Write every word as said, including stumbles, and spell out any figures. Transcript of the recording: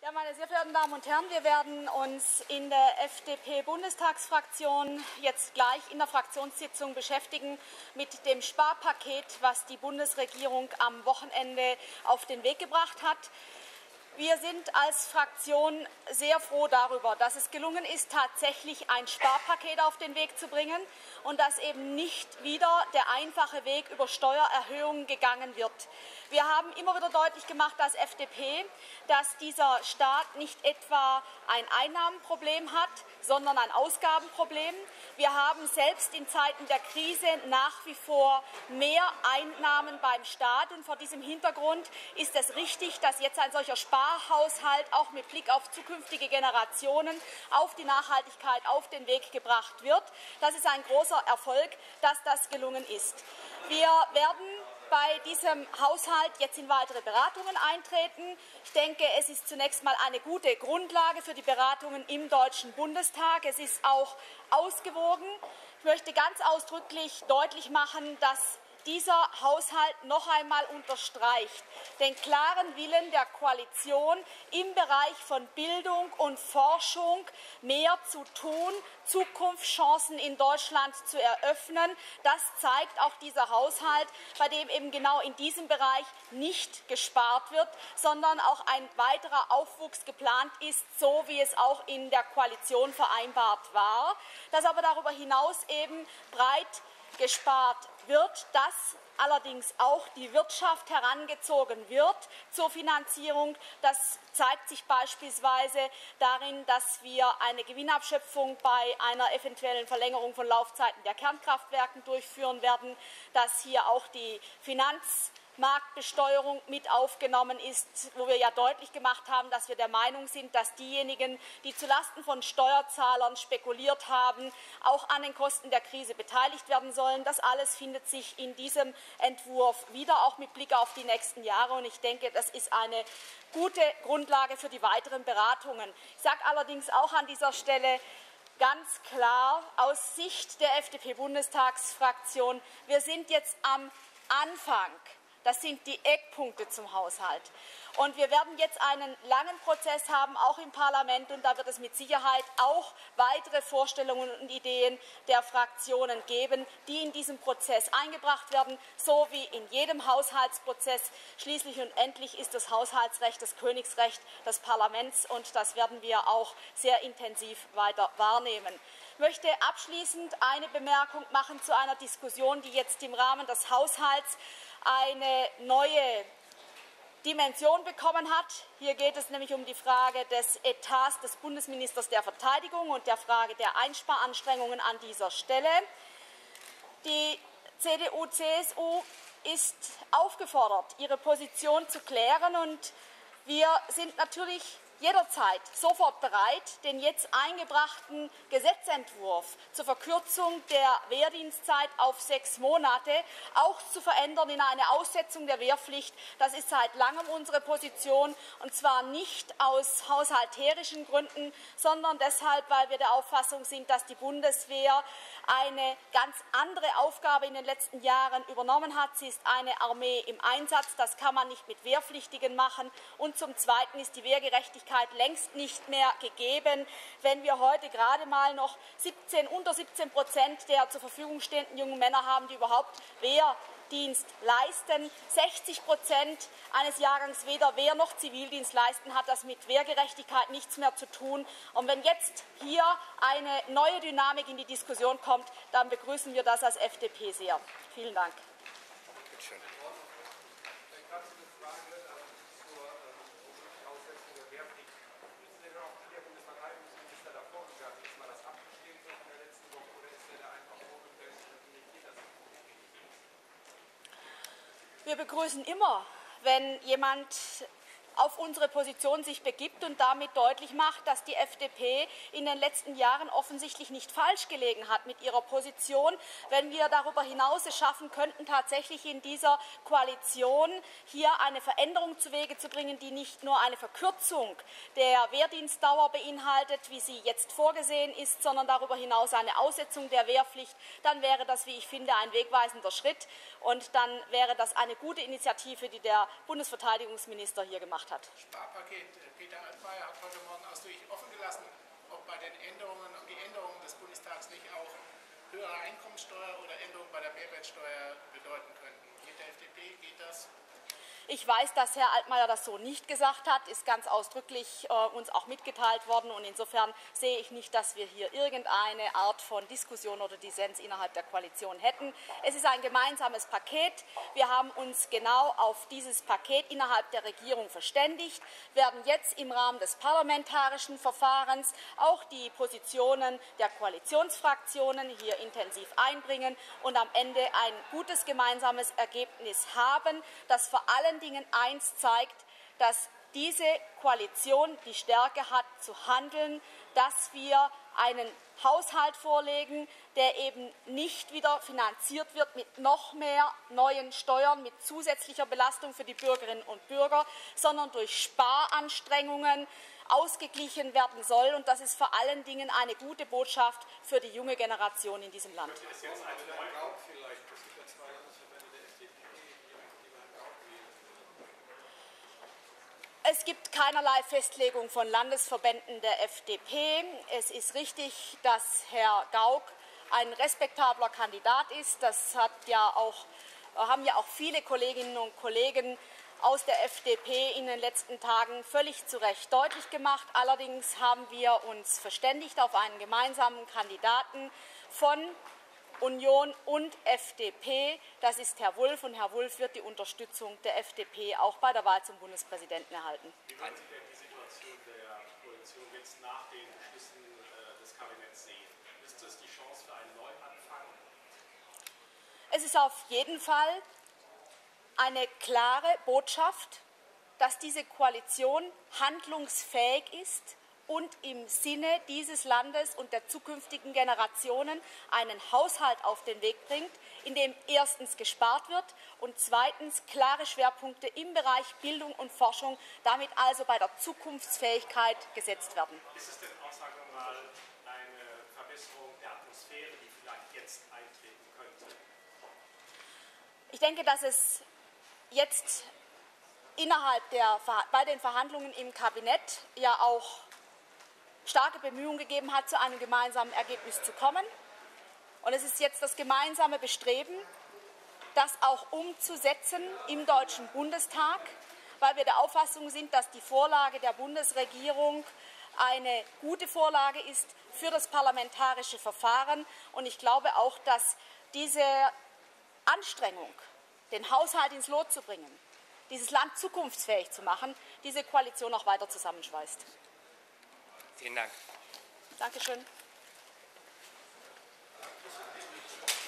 Ja, meine sehr verehrten Damen und Herren, wir werden uns in der F D P-Bundestagsfraktion jetzt gleich in der Fraktionssitzung beschäftigen mit dem Sparpaket, was die Bundesregierung am Wochenende auf den Weg gebracht hat. Wir sind als Fraktion sehr froh darüber, dass es gelungen ist, tatsächlich ein Sparpaket auf den Weg zu bringen und dass eben nicht wieder der einfache Weg über Steuererhöhungen gegangen wird. Wir haben immer wieder deutlich gemacht als F D P, dass dieser Staat nicht etwa ein Einnahmenproblem hat, sondern ein Ausgabenproblem. Wir haben selbst in Zeiten der Krise nach wie vor mehr Einnahmen beim Staat. Und vor diesem Hintergrund ist es richtig, dass jetzt ein solcher Sparhaushalt auch mit Blick auf zukünftige Generationen, auf die Nachhaltigkeit auf den Weg gebracht wird. Das ist ein großer Erfolg, dass das gelungen ist. Wir werden bei diesem Haushalt jetzt in weitere Beratungen eintreten. Ich denke, es ist zunächst mal eine gute Grundlage für die Beratungen im Deutschen Bundestag. Es ist auch ausgewogen. Ich möchte ganz ausdrücklich deutlich machen, dass dieser Haushalt noch einmal unterstreicht den klaren Willen der Koalition, im Bereich von Bildung und Forschung mehr zu tun, Zukunftschancen in Deutschland zu eröffnen. Das zeigt auch dieser Haushalt, bei dem eben genau in diesem Bereich nicht gespart wird, sondern auch ein weiterer Aufwuchs geplant ist, so wie es auch in der Koalition vereinbart war, dass aber darüber hinaus eben breit gespart wird, dass allerdings auch die Wirtschaft herangezogen wird zur Finanzierung. Das zeigt sich beispielsweise darin, dass wir eine Gewinnabschöpfung bei einer eventuellen Verlängerung von Laufzeiten der Kernkraftwerken durchführen werden, dass hier auch die Finanz Marktbesteuerung mit aufgenommen ist, wo wir ja deutlich gemacht haben, dass wir der Meinung sind, dass diejenigen, die zulasten von Steuerzahlern spekuliert haben, auch an den Kosten der Krise beteiligt werden sollen. Das alles findet sich in diesem Entwurf wieder, auch mit Blick auf die nächsten Jahre. Und ich denke, das ist eine gute Grundlage für die weiteren Beratungen. Ich sage allerdings auch an dieser Stelle ganz klar aus Sicht der F D P-Bundestagsfraktion, wir sind jetzt am Anfang. Das sind die Eckpunkte zum Haushalt. Und wir werden jetzt einen langen Prozess haben, auch im Parlament, und da wird es mit Sicherheit auch weitere Vorstellungen und Ideen der Fraktionen geben, die in diesem Prozess eingebracht werden, so wie in jedem Haushaltsprozess. Schließlich und endlich ist das Haushaltsrecht das Königsrecht des Parlaments, und das werden wir auch sehr intensiv weiter wahrnehmen. Ich möchte abschließend eine Bemerkung machen zu einer Diskussion, die jetzt im Rahmen des Haushalts eine neue Dimension bekommen hat. Hier geht es nämlich um die Frage des Etats des Bundesministers der Verteidigung und der Frage der Einsparanstrengungen an dieser Stelle. Die C D U C S U ist aufgefordert, ihre Position zu klären, und wir sind natürlich jederzeit sofort bereit, den jetzt eingebrachten Gesetzentwurf zur Verkürzung der Wehrdienstzeit auf sechs Monate auch zu verändern in eine Aussetzung der Wehrpflicht. Das ist seit langem unsere Position, und zwar nicht aus haushalterischen Gründen, sondern deshalb, weil wir der Auffassung sind, dass die Bundeswehr eine ganz andere Aufgabe in den letzten Jahren übernommen hat. Sie ist eine Armee im Einsatz, das kann man nicht mit Wehrpflichtigen machen, und zum Zweiten ist die Wehrgerechtigkeit längst nicht mehr gegeben, wenn wir heute gerade mal noch siebzehn, unter siebzehn Prozent der zur Verfügung stehenden jungen Männer haben, die überhaupt Wehrdienst leisten. sechzig Prozent eines Jahrgangs weder Wehr noch Zivildienst leisten, hat das mit Wehrgerechtigkeit nichts mehr zu tun. Und wenn jetzt hier eine neue Dynamik in die Diskussion kommt, dann begrüßen wir das als F D P sehr. Vielen Dank. Bitte. Wir begrüßen immer, wenn jemand auf unsere Position sich begibt und damit deutlich macht, dass die F D P in den letzten Jahren offensichtlich nicht falsch gelegen hat mit ihrer Position. Wenn wir darüber hinaus es schaffen könnten, tatsächlich in dieser Koalition hier eine Veränderung zuwege zu bringen, die nicht nur eine Verkürzung der Wehrdienstdauer beinhaltet, wie sie jetzt vorgesehen ist, sondern darüber hinaus eine Aussetzung der Wehrpflicht, dann wäre das, wie ich finde, ein wegweisender Schritt, und dann wäre das eine gute Initiative, die der Bundesverteidigungsminister hier gemacht hat. gemacht hat. Sparpaket. Peter Altmaier hat heute Morgen ausdrücklich offen gelassen, ob bei den Änderungen, ob die Änderungen des Bundestags nicht auch höhere Einkommensteuer oder Änderungen bei der Mehrwertsteuer bedeuten könnten. Mit der F D P geht das? Ich weiß, dass Herr Altmaier das so nicht gesagt hat, ist ganz ausdrücklich äh, uns auch mitgeteilt worden. Und insofern sehe ich nicht, dass wir hier irgendeine Art von Diskussion oder Dissens innerhalb der Koalition hätten. Es ist ein gemeinsames Paket. Wir haben uns genau auf dieses Paket innerhalb der Regierung verständigt, werden jetzt im Rahmen des parlamentarischen Verfahrens auch die Positionen der Koalitionsfraktionen hier intensiv einbringen und am Ende ein gutes gemeinsames Ergebnis haben, das vor allem Dingen eins zeigt, dass diese Koalition die Stärke hat, zu handeln, dass wir einen Haushalt vorlegen, der eben nicht wieder finanziert wird mit noch mehr neuen Steuern, mit zusätzlicher Belastung für die Bürgerinnen und Bürger, sondern durch Sparanstrengungen ausgeglichen werden soll. Und das ist vor allen Dingen eine gute Botschaft für die junge Generation in diesem Land. Es gibt keinerlei Festlegung von Landesverbänden der F D P. Es ist richtig, dass Herr Gauck ein respektabler Kandidat ist. Das hat ja auch, haben ja auch viele Kolleginnen und Kollegen aus der F D P in den letzten Tagen völlig zu Recht deutlich gemacht. Allerdings haben wir uns verständigt auf einen gemeinsamen Kandidaten von Union und F D P, das ist Herr Wulff, und Herr Wulff wird die Unterstützung der F D P auch bei der Wahl zum Bundespräsidenten erhalten. Wie wollen Sie denn die Situation der Koalition jetzt nach den Beschlüssen des Kabinetts sehen? Ist das die Chance für einen Neuanfang? Es ist auf jeden Fall eine klare Botschaft, dass diese Koalition handlungsfähig ist und im Sinne dieses Landes und der zukünftigen Generationen einen Haushalt auf den Weg bringt, in dem erstens gespart wird und zweitens klare Schwerpunkte im Bereich Bildung und Forschung, damit also bei der Zukunftsfähigkeit gesetzt werden. Ist es denn auch, sagen wir mal, eine Verbesserung der Atmosphäre, die vielleicht jetzt eintreten könnte? Ich denke, dass es jetzt innerhalb der, bei den Verhandlungen im Kabinett ja auch starke Bemühungen gegeben hat, zu einem gemeinsamen Ergebnis zu kommen. Und es ist jetzt das gemeinsame Bestreben, das auch umzusetzen im Deutschen Bundestag, weil wir der Auffassung sind, dass die Vorlage der Bundesregierung eine gute Vorlage ist für das parlamentarische Verfahren. Und ich glaube auch, dass diese Anstrengung, den Haushalt ins Lot zu bringen, dieses Land zukunftsfähig zu machen, diese Koalition auch weiter zusammenschweißt. Vielen Dank. Dankeschön.